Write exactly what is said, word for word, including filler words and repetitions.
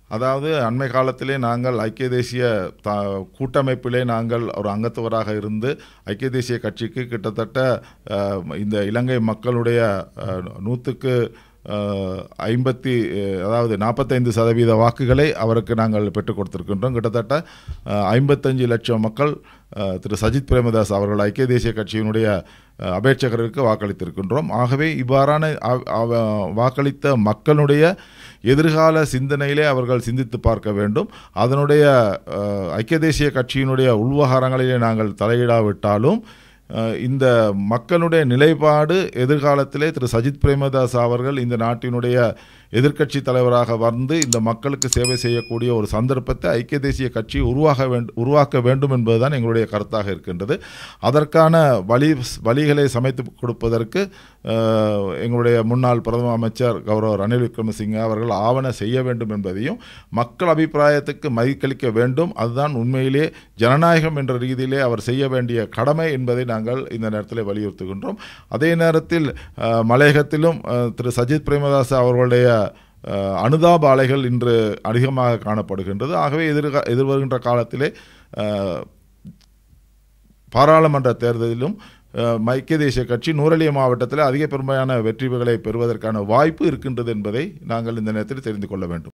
அதாவது அண்மை காலத்திலே நாங்கள் ஐக்கிய தேசிய த கூட்டமைப்பிலே நாங்கள் ஒரு அங்கத்தவராக இருந்து ஐக்கிய தேசிய கட்சிக்கு கிட்டத்தட்ட இந்த இலங்கை மக்களுடைய நூற்றுக்கு ஐம்பத்தி அதாவது நாற்பத்தைந்து சதவீத வாக்குகளை அவருக்கு நாங்கள் பெற்றுக் கொடுத்திருக்கின்றோம். கிட்டத்தட்ட ஐம்பத்தஞ்சு லட்சம் மக்கள் திரு சஜித் பிரேமதாஸ் அவர்கள் ஐக்கிய தேசிய கட்சியினுடைய அபேட்சகருக்கு வாக்களித்திருக்கின்றோம். ஆகவே இவ்வாறான வாக்களித்த மக்களுடைய எதிர்கால சிந்தனையிலே அவர்கள் சிந்தித்து பார்க்க வேண்டும். அதனுடைய ஐக்கிய தேசிய கட்சியினுடைய உள்வகாரங்களிலே நாங்கள் தலையிடாவிட்டாலும் இந்த மக்களுடைய நிலைப்பாடு எதிர்காலத்திலே திரு சஜித் பிரேமதாஸ் அவர்கள் இந்த நாட்டினுடைய எதிர்க்கட்சி தலைவராக வந்து இந்த மக்களுக்கு சேவை செய்யக்கூடிய ஒரு சந்தர்ப்பத்தை ஐக்கிய தேசிய கட்சி உருவாக வேண்டும் உருவாக்க வேண்டும் என்பதுதான் எங்களுடைய கருத்தாக இருக்கின்றது. அதற்கான வழி வழிகளை சமைத்து கொடுப்பதற்கு எங்களுடைய முன்னாள் பிரதம அமைச்சர் கௌரவ ரணில் விக்ரமசிங்கே அவர்கள் ஆவண செய்ய வேண்டும் என்பதையும் மக்கள் அபிப்பிராயத்துக்கு மதிக்களிக்க வேண்டும். அதுதான் உண்மையிலே ஜனநாயகம் என்ற ரீதியிலே அவர் செய்ய வேண்டிய கடமை என்பதை நாங்கள் இந்த நேரத்தில் வலியுறுத்துகின்றோம். அதே நேரத்தில் மலையகத்திலும் திரு சஜித் பிரேமதாஸ் அவர்களுடைய அனுதாப அலைகள் இன்று அதிகமாக காணப்படுகின்றது. ஆகவே எதிர்கா எதிர்வருகின்ற காலத்திலே பாராளுமன்ற தேர்தலிலும் ஐக்கிய தேசிய கட்சி நூரெலியா மாவட்டத்தில் அதிக பெருமையான வெற்றிகளை பெறுவதற்கான வாய்ப்பு இருக்கின்றது என்பதை நாங்கள் இந்த நேரத்தில் தெரிந்து கொள்ள வேண்டும்.